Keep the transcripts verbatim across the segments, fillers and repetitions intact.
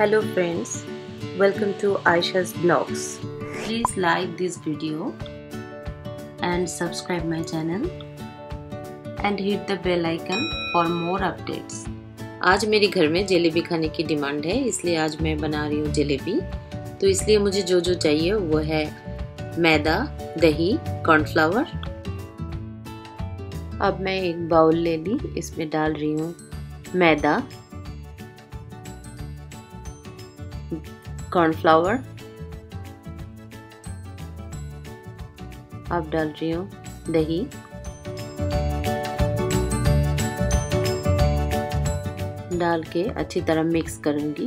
Hello friends, welcome to Aisha's Blogs. Please like this video and subscribe my channel and hit the bell icon for more updates. आज मेरे घर में जलेबी खाने की demand है, इसलिए आज मैं बना रही हूँ जलेबी। तो इसलिए मुझे जो जो चाहिए वो है मैदा, दही, कॉर्नफ्लावर। अब मैं एक बाउल ले ली, इसमें डाल रही हूँ मैदा, कॉर्नफ्लावर, अब डाल रही हूँ दही, डाल के अच्छी तरह मिक्स करूंगी।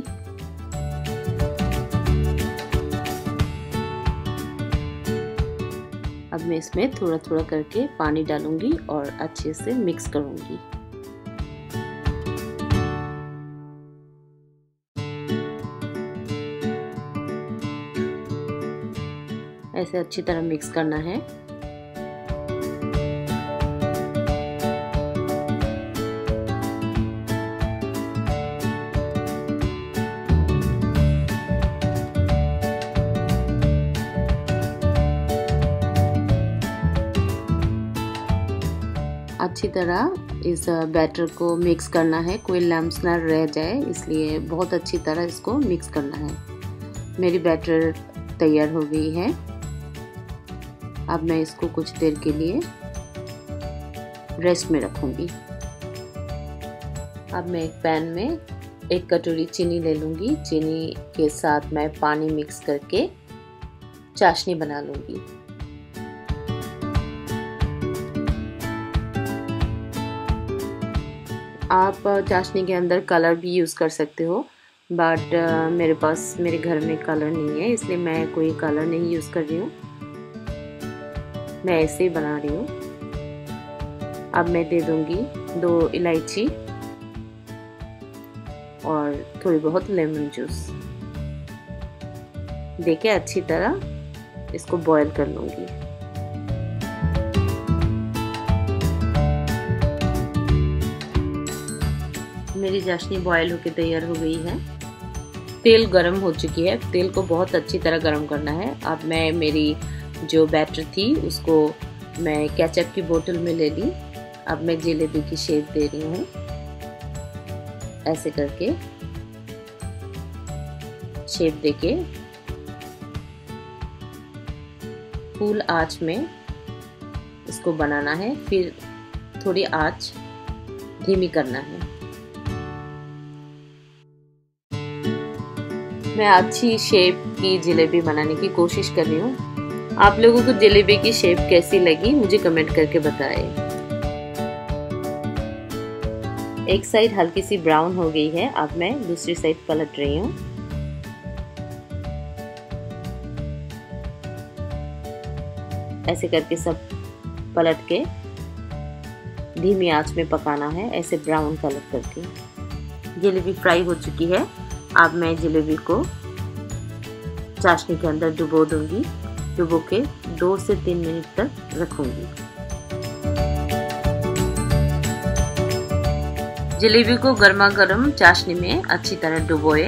अब मैं इसमें थोड़ा थोड़ा करके पानी डालूंगी और अच्छे से मिक्स करूंगी। ऐसे अच्छी तरह मिक्स करना है। अच्छी तरह इस बैटर को मिक्स करना है, कोई लम्प्स ना रह जाए, इसलिए बहुत अच्छी तरह इसको मिक्स करना है। मेरी बैटर तैयार हो गई है। अब मैं इसको कुछ देर के लिए रेस्ट में रखूंगी। अब मैं एक पैन में एक कटोरी चीनी ले लूंगी। चीनी के साथ मैं पानी मिक्स करके चाशनी बना लूंगी। आप चाशनी के अंदर कलर भी यूज़ कर सकते हो, बट मेरे पास मेरे घर में कलर नहीं है, इसलिए मैं कोई कलर नहीं यूज़ कर रही हूँ। मैं ऐसे ही बना रही हूँ। अब मैं दे दूंगी दो इलायची और थोड़ी बहुत लेमन जूस देके अच्छी तरह इसको बॉईल कर लूंगी। मेरी चाशनी बॉईल होके तैयार हो गई है। तेल गरम हो चुकी है। तेल को बहुत अच्छी तरह गरम करना है। अब मैं मेरी जो बैटर थी उसको मैं केचप की बोतल में ले ली। अब मैं जलेबी की शेप दे रही हूँ। ऐसे करके शेप देके फुल आंच में इसको बनाना है, फिर थोड़ी आंच धीमी करना है। मैं अच्छी शेप की जलेबी बनाने की कोशिश कर रही हूँ। आप लोगों को जलेबी की शेप कैसी लगी मुझे कमेंट करके बताएं। एक साइड हल्की सी ब्राउन हो गई है। अब मैं दूसरी साइड पलट रही हूँ। ऐसे करके सब पलट के धीमी आंच में पकाना है, ऐसे ब्राउन कलर करके। जलेबी फ्राई हो चुकी है। अब मैं जलेबी को चाशनी के अंदर डुबो दूंगी। डुबो के दो से तीन मिनट तक रखूंगी। जलेबी को गर्मा गर्म चाशनी में अच्छी तरह डुबोए,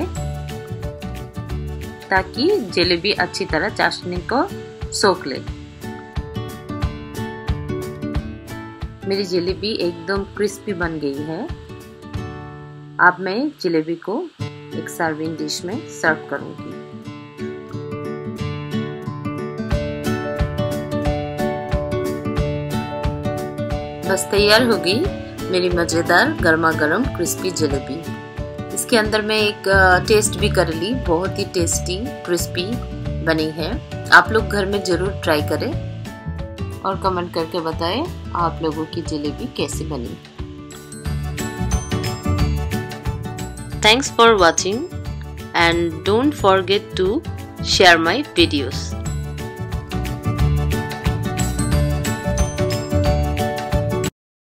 ताकि जलेबी अच्छी तरह चाशनी को सोख ले। मेरी जलेबी एकदम क्रिस्पी बन गई है। अब मैं जलेबी को एक सर्विंग डिश में सर्व करूंगी। बस तैयार हो गई मेरी मज़ेदार गर्मा गर्म क्रिस्पी जलेबी। इसके अंदर मैं एक टेस्ट भी कर ली, बहुत ही टेस्टी क्रिस्पी बनी है। आप लोग घर में ज़रूर ट्राई करें और कमेंट करके बताएं आप लोगों की जलेबी कैसी बनी। Thanks for watching and don't forget to share my videos.